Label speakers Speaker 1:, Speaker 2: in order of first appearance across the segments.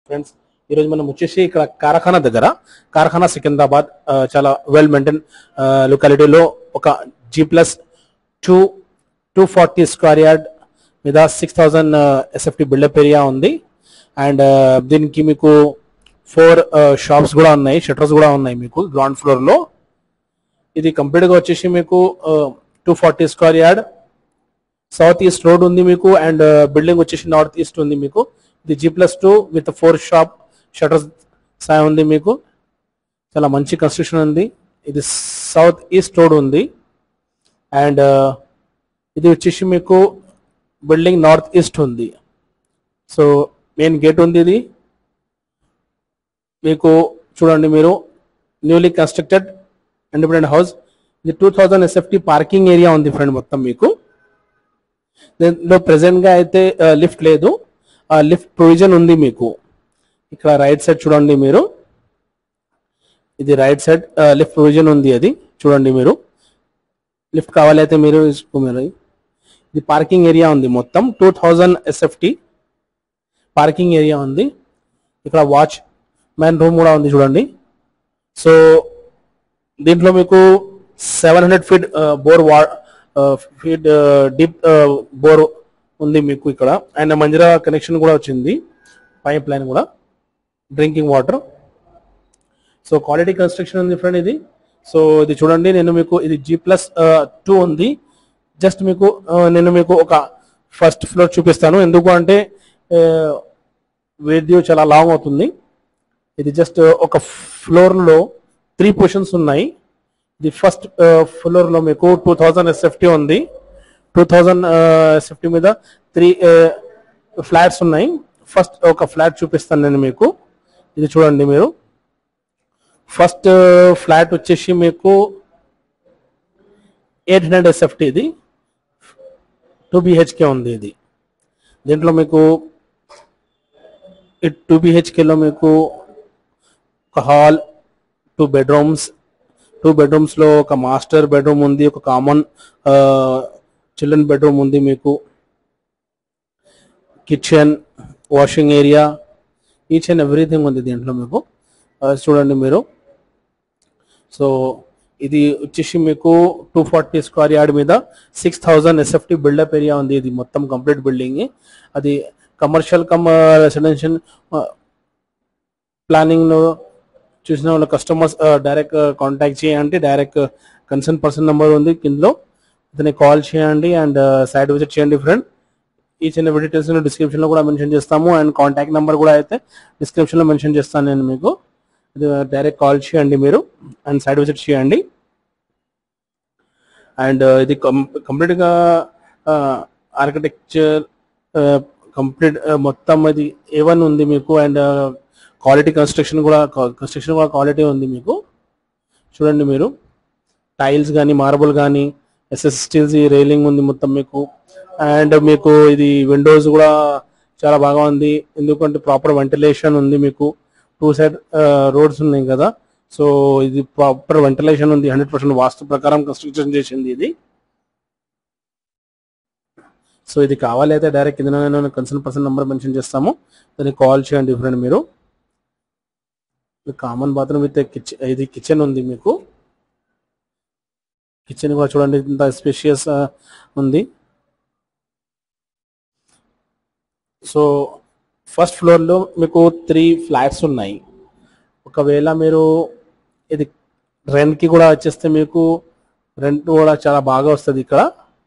Speaker 1: Friends ఈరోజు మనం వచ్చేసి ఇక్కడ కార్ఖానా దగ్గర కార్ఖానా సికింద్రాబాద్ చాలా వెల్ మెయింటైన్ లొకాలిటీలో ఒక G+2 240 స్క్వేర్ యార్డ్ మీద 6000 SFT బిల్డప్ ఏరియా ఉంది. అండ్ దీనికి మీకు 4 షాప్స్ కూడా ఉన్నాయి, షట్టర్స్ కూడా ఉన్నాయి మీకు గ్రౌండ్ ఫ్లోర్ లో. ఇది కంప్లీట్ గా వచ్చేసి మీకు 240 square yard, south east road ఉంది మీకు, అండ్ బిల్డింగ్ వచ్చేసి నార్త్ ఈస్ట్ ఉంది మీకు. ఇది G+2 విత్ 4 షాప్ షట్టర్స్ సాయం ఉంది మీకు. చాలా మంచి కన్స్ట్రక్షన్ ఉంది. ఇది సౌత్ ఈస్ట్ రోడ్ ఉంది. అండ్ ఇది వచ్చేసి మీకు బిల్డింగ్ నార్త్ ఈస్ట్ ఉంది. సో మెయిన్ గేట్ ఉంది. ఇది మీకు చూడండి, మీరు న్యూలీ కన్స్ట్రక్టెడ్ ఇండిపెండెంట్ హౌస్. ఇది 2000 SFT పార్కింగ్ ఏరియా ఉంది ఫ్రెండ్ మొత్తం మీకు. దీంట్లో ప్రెసెంట్ గా అయితే లిఫ్ట్ లేదు, లిఫ్ట్ ప్రొవిజన్ ఉంది మీకు. ఇక్కడ రైట్ సైడ్ చూడండి మీరు, ఇది రైట్ సైడ్ లిఫ్ట్ ప్రొవిజన్ ఉంది. అది చూడండి మీరు, లిఫ్ట్ కావాలైతే మీరు ఇది పార్కింగ్ ఏరియా ఉంది మొత్తం 2000 SFT పార్కింగ్ ఏరియా ఉంది. ఇక్కడ వాచ్ మ్యాన్ రూమ్ కూడా ఉంది చూడండి. సో దీంట్లో మీకు 700 feet bore feet deep bore ఉంది మీకు ఇక్కడ. అండ్ మంజీరా కనెక్షన్ కూడా వచ్చింది, పైప్ లైన్ కూడా, drinking water. So quality construction ఉంది ఫ్రెండ్ ఇది. సో ఇది చూడండి, నేను మీకు ఇది G+2 ఉంది. జస్ట్ మీకు నేను మీకు ఒక ఫస్ట్ ఫ్లోర్ చూపిస్తాను, ఎందుకు అంటే వీడియో చాలా లాంగ్ అవుతుంది. ఇది జస్ట్ ఒక ఫ్లోర్ లో 3 పొజిషన్స్ ఉన్నాయి. ఇది ఫస్ట్ ఫ్లోర్ లో మీకు 2000 SFT ఉంది. 2000 SFT మీద 3 ఫ్లాట్స్ ఉన్నాయి. ఫస్ట్ ఒక ఫ్లాట్ చూపిస్తాను నేను మీకు. ఇది చూడండి మీరు, ఫస్ట్ ఫ్లాట్ వచ్చేసి మీకు 800 SFT, ఇది 2 BHK ఉంది. ఇది దీంట్లో మీకు 2 BHK లో మీకు ఒక హాల్, 2 బెడ్రూమ్స్, 2 బెడ్రూమ్స్ లో ఒక మాస్టర్ బెడ్రూమ్ ఉంది, ఒక కామన్ చిల్డ్రన్ బెడ్రూమ్ ఉంది మీకు, kitchen, washing area, each and everything ఉంది దీంట్లో మీకు. చూడండి మీరు. సో ఇది వచ్చేసి మీకు 240 స్క్వేర్ యార్డ్ మీద 6000 SFT బిల్డప్ ఏరియా ఉంది. ఇది మొత్తం కంప్లీట్ బిల్డింగ్. అది కమర్షియల్ కమ్ రెసిడెన్షియల్ ప్లానింగ్ లో చూసిన వాళ్ళ కస్టమర్స్ డైరెక్ట్ కాంటాక్ట్ చేయండి. డైరెక్ట్ కన్సర్న్ పర్సన్ నెంబర్ ఉంది కిందలో, అతనికి కాల్ చేయండి అండ్ సైట్ విజిట్ చేయండి friend. Each and every details description లో కూడా మెన్షన్ చేస్తాము, అండ్ కాంటాక్ట్ నెంబర్ కూడా అయితే డిస్క్రిప్షన్ లో మెన్షన్ చేస్తాను నేను మీకు. ఇది డైరెక్ట్ కాల్ చేయండి మీరు అండ్ సైట్ విజిట్ చేయండి. అండ్ ఇది కంప్లీట్ గా ఆర్కిటెక్చర్ కంప్లీట్ మొత్తం ఇది A1 ఉంది మీకు. అండ్ క్వాలిటీ కన్స్ట్రక్షన్ కూడా క్వాలిటీ ఉంది మీకు. చూడండి మీరు, టైల్స్ కానీ మార్బుల్ కానీ SS స్టీల్స్ రైలింగ్ ఉంది మొత్తం మీకు. అండ్ మీకు ఇది విండోస్ కూడా చాలా బాగా ఉంది, ఎందుకంటే ప్రాపర్ వెంటిలేషన్ ఉంది మీకు. 2 సైడ్ రోడ్స్ ఉన్నాయి కదా, సో ఇది ప్రాపర్ వెంటిలేషన్ ఉంది. 100% వాస్తు ప్రకారం కన్స్ట్రక్షన్ చేసింది ఇది. సో ఇది కావాలి అయితే డైరెక్ట్ కింద నేను కన్సర్న్ పర్సన్ నెంబర్ మెన్షన్ చేస్తాము, దానికి కాల్ చేయండి ఫ్రెండ్ మీరు. కామన్ బాత్రూమ్ విత్ ఇది కిచెన్ ఉంది మీకు. కిచెన్ కూడా చూడండి ఇంత స్పేషియస్ ఉంది. సో ఫస్ట్ ఫ్లోర్ లో మీకు 3 ఫ్లాట్స్ ఉన్నాయి. ఒకవేళ మీరు ఇది రెంట్ కి కూడా వచ్చేస్తే మీకు రెంట్ కూడా చాలా బాగా వస్తుంది. ఇక్కడ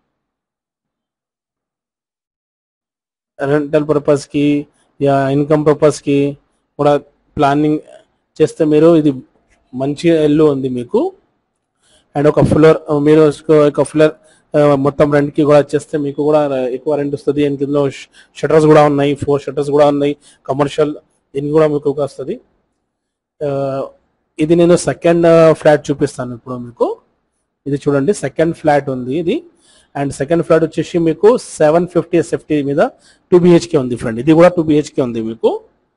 Speaker 1: రెంటల్ పర్పస్ కి యా ఇన్కమ్ పర్పస్ కి కూడా ప్లానింగ్ చేస్తే మీరు ఇది మంచి ఇల్లు ఉంది మీకు. అండ్ ఒక ఫ్లోర్ మీరు ఒక ఫ్లోర్ మొత్తం రెంట్ కి కూడా వచ్చేస్తే మీకు కూడా ఎక్కువ రెంట్ వస్తుంది. అండ్ కింద షట్టర్స్ కూడా ఉన్నాయి, 4 షట్టర్స్ కూడా ఉన్నాయి కమర్షియల్, దీనికి కూడా మీకు వస్తుంది. ఇది నేను సెకండ్ ఫ్లాట్ చూపిస్తాను ఇప్పుడు మీకు. ఇది చూడండి, సెకండ్ ఫ్లాట్ ఉంది ఇది. అండ్ సెకండ్ ఫ్లాట్ వచ్చేసి మీకు 750 SFT మీద 2 BHK ఉంది ఫ్రెండ్. ఇది కూడా 2 BHK ఉంది మీకు.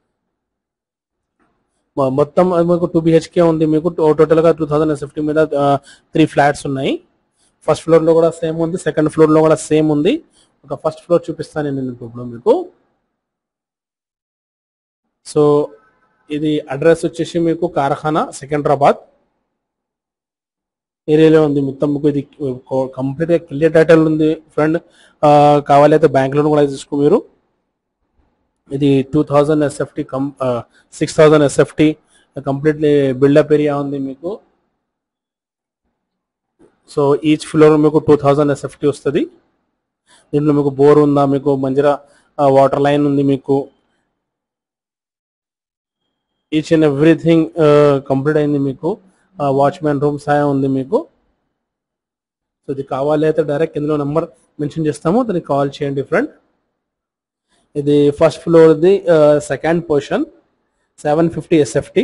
Speaker 1: మొత్తం మీకు 2 BHK ఉంది మీకు. టోటల్ గా 2000 SFT మీద 3 ఫ్లాట్స్ ఉన్నాయి. ఫస్ట్ ఫ్లోర్ లో కూడా సేమ్ ఉంది, సెకండ్ ఫ్లోర్ లో కూడా సేమ్ ఉంది. ఒక ఫస్ట్ ఫ్లోర్ చూపిస్తాను నేను ఇప్పుడు మీకు. సో ఇది అడ్రస్ వచ్చేసి మీకు కార్ఖానా సెకండ్రాబాద్ ఏరియాలో ఉంది. మొత్తం మీకు ఇది కంప్లీట్గా క్లియర్ టైటిల్ ఉంది ఫ్రెండ్. కావాలైతే బ్యాంక్ లోన్ కూడా తీసుకో మీరు. ఇది 2000 SFT 6000 SFT completely built up area ఉంది మీకు. సో ఈచ్ ఫ్లోర్ మీకు 2000 SFT వస్తుంది. దీంట్లో మీకు బోర్ ఉందా, మీకు మంజీరా వాటర్ లైన్ ఉంది, మీకు ఈచ్ అండ్ ఎవ్రీథింగ్ కంప్లీట్ అయింది. మీకు వాచ్మెన్ రూమ్ సహాయం ఉంది మీకు. సో ఇది కావాలి అయితే డైరెక్ట్ ఇందులో నెంబర్ మెన్షన్ చేస్తాము, దానికి కాల్ చేయండి ఫ్రెండ్. ఇది ఫస్ట్ ఫ్లోర్ది సెకండ్ పోర్షన్ 750 SFT.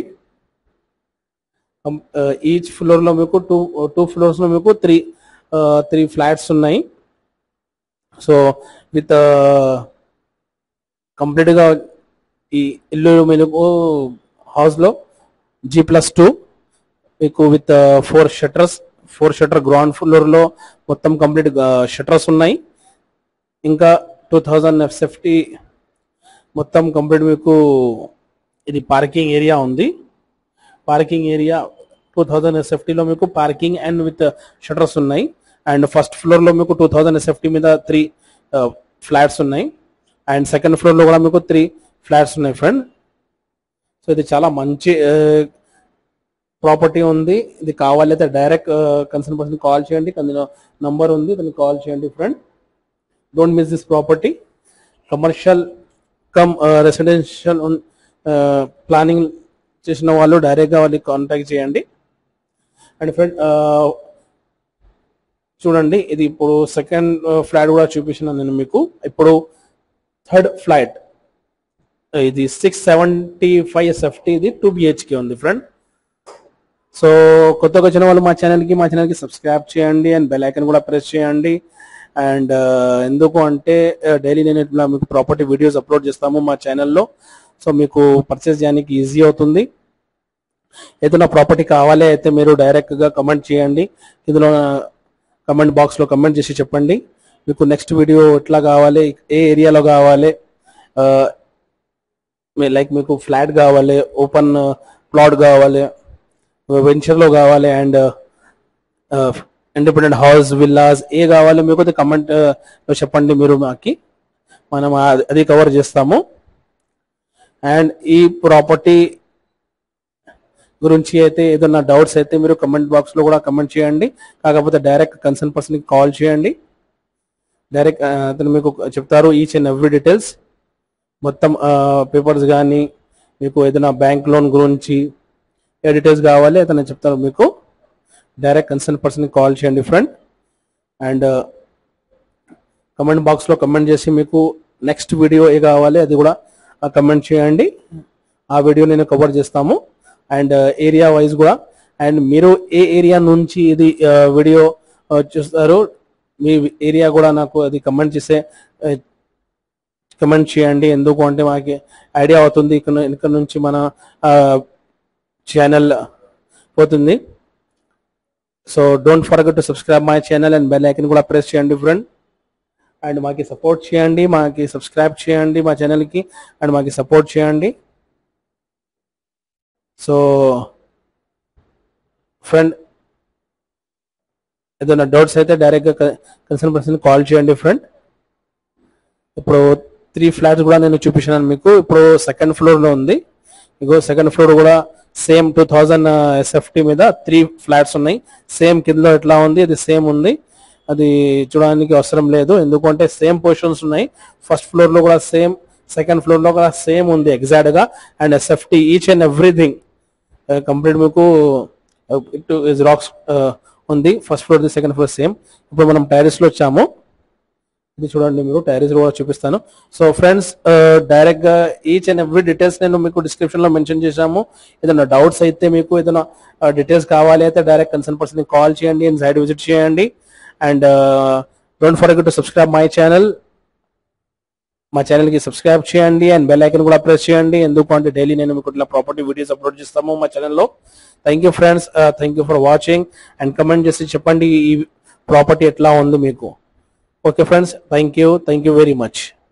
Speaker 1: ఈచ్ ఫ్లోర్లో మీకు టూ ఫ్లోర్స్లో మీకు త్రీ ఫ్లాట్స్ ఉన్నాయి. సో విత్ కంప్లీట్గా ఈ ఇల్లు మీకు హౌస్లో G+2 మీకు విత్ 4 షట్టర్ గ్రౌండ్ ఫ్లోర్లో మొత్తం కంప్లీట్ షట్టర్స్ ఉన్నాయి. ఇంకా 2000 SFT మొత్తం కంప్లీట్ మీకు ఇది పార్కింగ్ ఏరియా ఉంది. పార్కింగ్ ఏరియా 2000 SFTలో మీకు పార్కింగ్ అండ్ విత్ షట్టర్స్ ఉన్నాయి. అండ్ ఫస్ట్ ఫ్లోర్లో మీకు 2000 SFT మీద 3 ఫ్లాట్స్ ఉన్నాయి. అండ్ సెకండ్ ఫ్లోర్లో కూడా మీకు 3 ఫ్లాట్స్ ఉన్నాయి ఫ్రెండ్. సో ఇది చాలా మంచి ప్రాపర్టీ ఉంది. ఇది కావాలైతే డైరెక్ట్ కన్సర్న్ పర్సన్ కాల్ చేయండి, అందులో నంబర్ ఉంది, దాన్ని కాల్ చేయండి friend. Don't miss this property. Commercial cum residential planning చేసిన వాళ్ళు డైరెక్ట్గా వాళ్ళకి కాంటాక్ట్ చేయండి. అండ్ ఫ్రెండ్ చూడండి, ఇది ఇప్పుడు సెకండ్ ఫ్లాట్ కూడా చూపించినాను నేను మీకు. ఇప్పుడు థర్డ్ ఫ్లాట్ ఇది 675 SFT, ఇది 2 BHK ఉంది ఫ్రెండ్. సో కొత్తగా వచ్చిన వాళ్ళు మా ఛానల్కి సబ్స్క్రైబ్ చేయండి అండ్ బెల్ ఐకాన్ కూడా ప్రెస్ చేయండి. అండ్ ఎందుకు అంటే డైలీ నేను ఇట్లా మీకు ప్రాపర్టీ వీడియోస్ అప్లోడ్ చేస్తాము మా ఛానల్లో. సో మీకు పర్చేస్ చేయడానికి ఈజీ అవుతుంది. ఏదైనా ప్రాపర్టీ కావాలి అయితే మీరు డైరెక్ట్గా కమెంట్ చేయండి, ఇందులో కమెంట్ బాక్స్లో కమెంట్ చేసి చెప్పండి మీకు నెక్స్ట్ వీడియో ఎట్లా కావాలి, ఏ ఏరియాలో కావాలి, లైక్ మీకు ఫ్లాట్ కావాలి, ఓపెన్ ప్లాట్ కావాలి, వెంచర్లో కావాలి, అండ్ ఇండిపెండెంట్ హౌస్, విల్లాస్ ఏ కావాలి మీకు కమెంట్ చెప్పండి మీరు మాకి, మనం అది కవర్ చేస్తాము. అండ్ ఈ ప్రాపర్టీ గురించి అయితే ఏదైనా డౌట్స్ అయితే మీరు కమెంట్ బాక్స్లో కూడా కమెంట్ చేయండి. కాకపోతే డైరెక్ట్ కన్సర్న్ పర్సన్కి కాల్ చేయండి, డైరెక్ట్ అతను మీకు చెప్తారు ఈచ్ అండ్ ఎవ్రీ డీటెయిల్స్. మొత్తం పేపర్స్ కానీ మీకు ఏదైనా బ్యాంక్ లోన్ గురించి ఏ డీటెయిల్స్ కావాలి అతను చెప్తారు మీకు. డైరెక్ట్ కన్సర్న్ పర్సన్కి కాల్ చేయండి ఫ్రెండ్. అండ్ కమెంట్ బాక్స్లో కమెంట్ చేసి మీకు నెక్స్ట్ వీడియో ఏ కావాలి అది కూడా కమెంట్ చేయండి, ఆ వీడియో నేను కవర్ చేస్తాము. అండ్ ఏరియా వైజ్ కూడా, అండ్ మీరు ఏ ఏరియా నుంచి ఇది వీడియో చూస్తారు మీ ఏరియా కూడా నాకు అది కమెంట్ చేయండి. ఎందుకు అంటే మాకు ఐడియా అవుతుంది ఇక్కడ నుంచి మన ఛానల్ పోతుంది. So don't forget to subscribe my channel and bell icon కూడా ప్రెస్ చేయండి ఫ్రెండ్. అండ్ మాకు సపోర్ట్ చేయండి, మాకు సబ్స్క్రైబ్ చేయండి మా ఛానల్కి, అండ్ మాకు సపోర్ట్ చేయండి. సో ఫ్రెండ్ ఏదైనా డౌట్స్ అయితే డైరెక్ట్గా కన్సర్న్ పర్సన్ కాల్ చేయండి ఫ్రెండ్. ఇప్పుడు 3 ఫ్లాట్స్ కూడా నేను చూపించాను మీకు. ఇప్పుడు సెకండ్ ఫ్లోర్లో ఉంది, ఇగో సెకండ్ ఫ్లోర్ కూడా సేమ్ 2000 SFT మీద 3 ఫ్లాట్స్ ఉన్నాయి. సేమ్ కిందలో ఎట్లా ఉంది అది సేమ్ ఉంది, అది చూడడానికి అవసరం లేదు ఎందుకంటే సేమ్ పొజిషన్స్ ఉన్నాయి. ఫస్ట్ ఫ్లోర్లో కూడా సేమ్, సెకండ్ ఫ్లోర్లో కూడా సేమ్ ఉంది ఎగ్జాక్ట్గా. And SFT each and everything complete మీకు రాక్స్ ఉంది. First floor second floor same. ఇప్పుడు మనం టైరీస్లో వచ్చాము, ఇది చూడండి మీరు టైరీస్ కూడా చూపిస్తాను. సో ఫ్రెండ్స్ డైరెక్ట్గా ఈచ్ అండ్ ఎవ్రీ డీటెయిల్స్ నేను మీకు డిస్క్రిప్షన్లో మెన్షన్ చేశాము. ఏదైనా డౌట్స్ అయితే మీకు ఏదైనా డీటెయిల్స్ కావాలి అయితే డైరెక్ట్ కన్సర్న్ పర్సన్కి కాల్ చేయండి అండ్ సైట్ విజిట్ చేయండి. And don't forget to subscribe my channel, మా ఛానల్కి సబ్స్క్రైబ్ చేయండి అండ్ బెల్ ఐకన్ కూడా ప్రెస్ చేయండి. ఎందుకంటే డైలీ నేను మీకు ఇట్లా ప్రాపర్టీ వీడియోస్ అప్లోడ్ చేస్తాము మా ఛానల్లో. Thank you friends, thank you for watching. And comment చేసి చెప్పండి ఈ ప్రాపర్టీ ఎట్లా ఉంది మీకు. Okay friends, thank you very much.